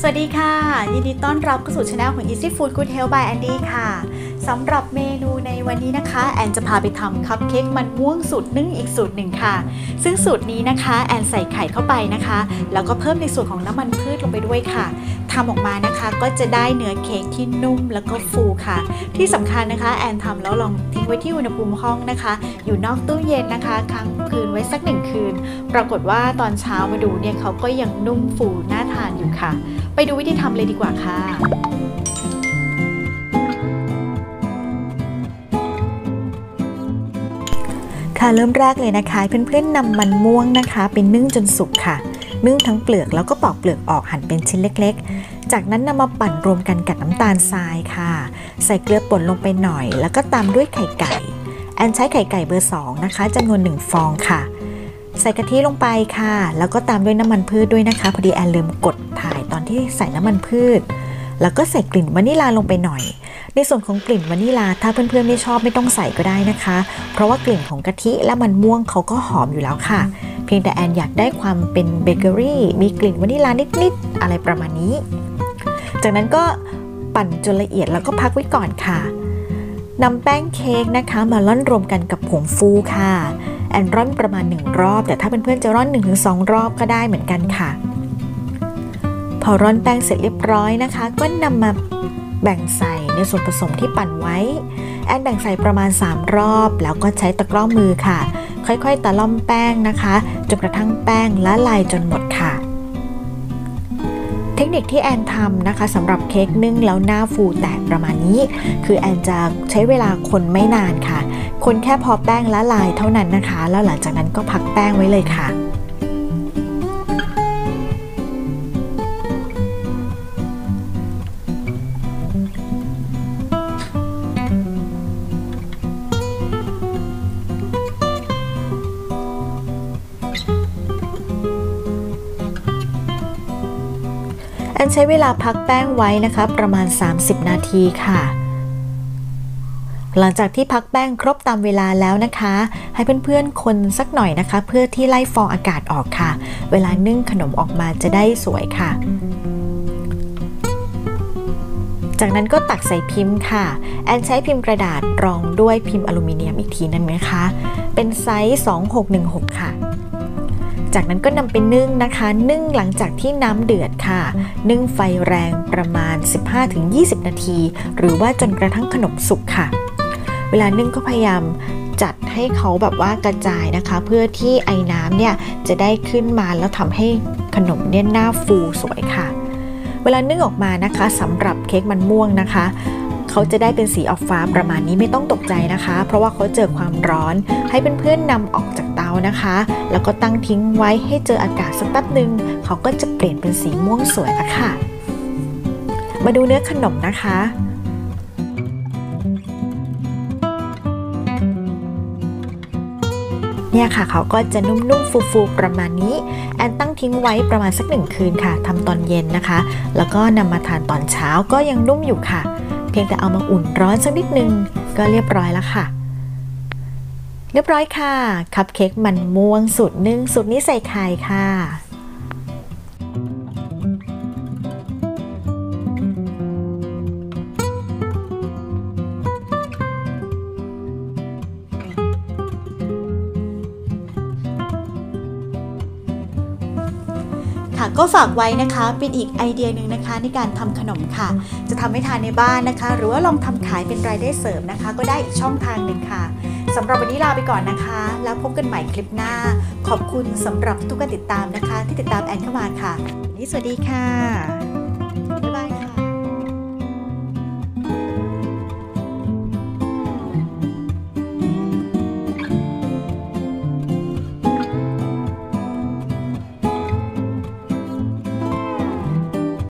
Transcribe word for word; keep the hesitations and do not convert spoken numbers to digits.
วัสดีค่ะยินดีต้อนรับเข้าสู่ช่องของ Easy Food Good Health by Andy ค่ะสำหรับเมนูในวันนี้นะคะแอนจะพาไปทำคัพเค้กมันม่วงสูตรนึ่งอีกสูตรหนึ่งค่ะซึ่งสูตรนี้นะคะแอนใส่ไข่เข้าไปนะคะแล้วก็เพิ่มในส่วนของน้ำมันพืชลงไปด้วยค่ะทำออกมานะคะก็จะได้เนื้อเค้กที่นุ่มแล้วก็ฟูค่ะที่สำคัญนะคะแอนทำแล้วลองทิ้งไว้ที่อุณหภูมิห้องนะคะอยู่นอกตู้เย็นนะคะค้างคืนไว้สักหนึ่งคืนปรากฏว่าตอนเช้ามาดูเนี่ยเขาก็ยังนุ่มฟูน่าทานอยู่ค่ะไปดูวิธีทำเลยดีกว่าค่ะค่ะเริ่มแรกเลยนะคะเพื่อนๆนำมันม่วงนะคะไปนึ่งจนสุกค่ะนึ่งทั้งเปลือกแล้วก็ปอกเปลือกออกหั่นเป็นชิ้นเล็กๆจากนั้นนำมาปั่นรวมกันกับน้ำตาลทรายค่ะใส่เกลือป่นลงไปหน่อยแล้วก็ตามด้วยไข่ไก่แอนใช้ไข่ไก่เบอร์สองนะคะจำนวนหนึ่งฟองค่ะใส่กะทิลงไปค่ะแล้วก็ตามด้วยน้ำมันพืชด้วยนะคะพอดีแอนลืมกดถ่ายตอนที่ใส่น้ำมันพืชแล้วก็ใส่กลิ่นวานิลาลงไปหน่อยในส่วนของกลิ่นวานิลาถ้าเพื่อนๆไม่ชอบไม่ต้องใส่ก็ได้นะคะเพราะว่ากลิ่นของกะทิและมันม่วงเขาก็หอมอยู่แล้วค่ะเพียงแต่แอนอยากได้ความเป็นเบเกอรี่มีกลิ่นวานิลานิดๆอะไรประมาณนี้จากนั้นก็ปั่นจนละเอียดแล้วก็พักไว้ก่อนค่ะนำแป้งเค้กนะคะมาร่อนรวมกันกับผงฟูค่ะแอนร่อนประมาณหนึ่งรอบแต่ถ้าเพื่อนๆจะร่อน หนึ่งถึงสอง รอบก็ได้เหมือนกันค่ะพอร่อนแป้งเสร็จเรียบร้อยนะคะก็นำมาแบ่งใส่ในส่วนผสมที่ปั่นไว้แอนแบ่งใส่ประมาณสามรอบแล้วก็ใช้ตะกร้อมือค่ะค่อยๆตะล่อมแป้งนะคะจนกระทั่งแป้งละลายจนหมดค่ะเทคนิคที่แอนทำนะคะสำหรับเค้กนึ่งแล้วหน้าฟูแตกประมาณนี้คือแอนจะใช้เวลาคนไม่นานค่ะคนแค่พอแป้งละลายเท่านั้นนะคะแล้วหลังจากนั้นก็พักแป้งไว้เลยค่ะแอนใช้เวลาพักแป้งไว้นะคะประมาณสามสิบนาทีค่ะหลังจากที่พักแป้งครบตามเวลาแล้วนะคะให้เพื่อนๆคนสักหน่อยนะคะเพื่อที่ไล่ฟองอากาศออกค่ะเวลานึ่งขนมออกมาจะได้สวยค่ะจากนั้นก็ตักใส่พิมพ์ค่ะแอนใช้พิมพ์กระดาษรองด้วยพิมพ์อลูมิเนียมอีกทีนึงนะคะเป็นไซส์สองหกหนึ่งหกค่ะจากนั้นก็นำไปนึ่งนะคะนึ่งหลังจากที่น้ำเดือดค่ะนึ่งไฟแรงประมาณ สิบห้าถึงยี่สิบ นาทีหรือว่าจนกระทั่งขนมสุกค่ะเวลานึ่งก็พยายามจัดให้เขาแบบว่ากระจายนะคะเพื่อที่ไอ้น้ำเนี่ยจะได้ขึ้นมาแล้วทำให้ขนมเนี่ยหน้าฟูสวยค่ะเวลานึ่งออกมานะคะสำหรับเค้กมันม่วงนะคะเขาจะได้เป็นสีออกฟ้าประมาณนี้ไม่ต้องตกใจนะคะเพราะว่าเขาเจอความร้อนให้เพื่อนๆนำออกจากเตานะคะแล้วก็ตั้งทิ้งไว้ให้เจออากาศสักแป๊บนึงเขาก็จะเปลี่ยนเป็นสีม่วงสวยแล้วค่ะมาดูเนื้อขนมนะคะเนี่ยค่ะเขาก็จะนุ่มๆฟูๆประมาณนี้แอนตั้งทิ้งไว้ประมาณสักหนึ่งคืนค่ะทำตอนเย็นนะคะแล้วก็นำมาทานตอนเช้าก็ยังนุ่มอยู่ค่ะเพียงแต่เอามาอุ่นร้อนสักนิดนึงก็เรียบร้อยแล้วค่ะเรียบร้อยค่ะคัพเค้กมันม่วงสูตรนึ่งสูตรนี้ใส่ไข่ค่ะก็ฝากไว้นะคะเป็นอีกไอเดียหนึ่งนะคะในการทำขนมค่ะจะทำให้ทานในบ้านนะคะหรือว่าลองทำขายเป็นรายได้เสริมนะคะก็ได้อีกช่องทางหนึ่งค่ะสำหรับวันนี้ลาไปก่อนนะคะแล้วพบกันใหม่คลิปหน้าขอบคุณสำหรับทุกการติดตามนะคะที่ติดตามแอนเข้ามาค่ะวันนี้สวัสดีค่ะบ๊ายบาย